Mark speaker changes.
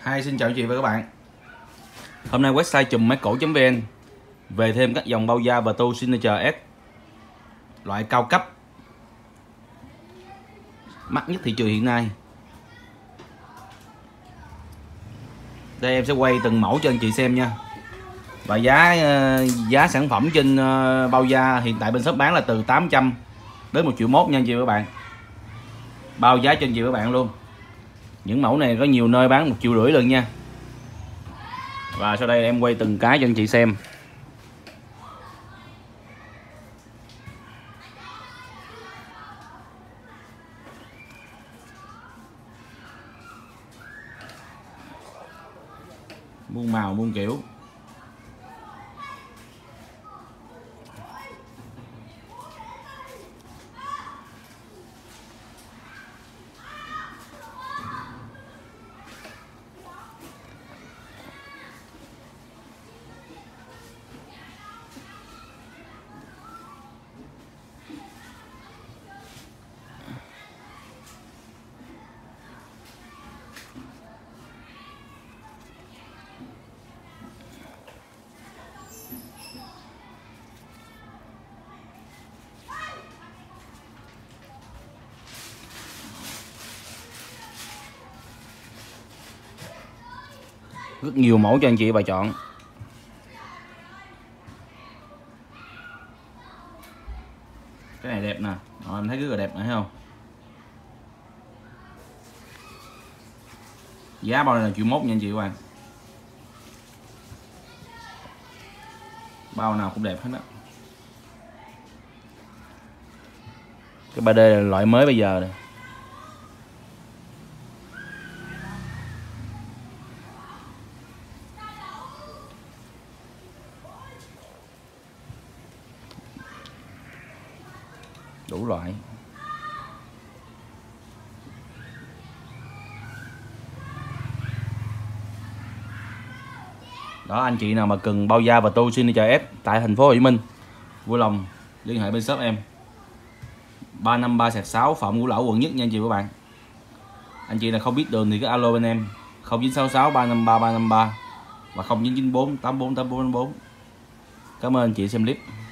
Speaker 1: Xin chào anh chị và các bạn. Hôm nay website chùm máy cổ.vn về thêm các dòng bao da và tô Signature S loại cao cấp mắc nhất thị trường hiện nay. Đây em sẽ quay từng mẫu cho anh chị xem nha. Và giá sản phẩm trên bao da hiện tại bên shop bán là từ 800 đến 1,1 triệu nha anh chị và các bạn. Bao giá cho anh chị và các bạn luôn. Những mẫu này có nhiều nơi bán 1,5 triệu lần nha. Và sau đây em quay từng cái cho anh chị xem. Muôn màu muôn kiểu. Rất nhiều mẫu cho anh chị và chọn. Cái này đẹp nè, em thấy rất là đẹp này, thấy không? Giá bao này là 1,1 triệu nha anh chị và các bạn. Bao nào cũng đẹp hết đó. Cái 3D là loại mới bây giờ này. Đủ loại. Đó, anh chị nào mà cần bao da và tô Signature S tại thành phố Hồ Chí Minh, vui lòng liên hệ bên shop em. 353/6 Phạm Ngũ Lão, quận Nhất nha anh chị và các bạn. Anh chị nào không biết đường thì cứ alo bên em 0966 353 353 và 0994 84 84 84. Cảm ơn anh chị xem clip.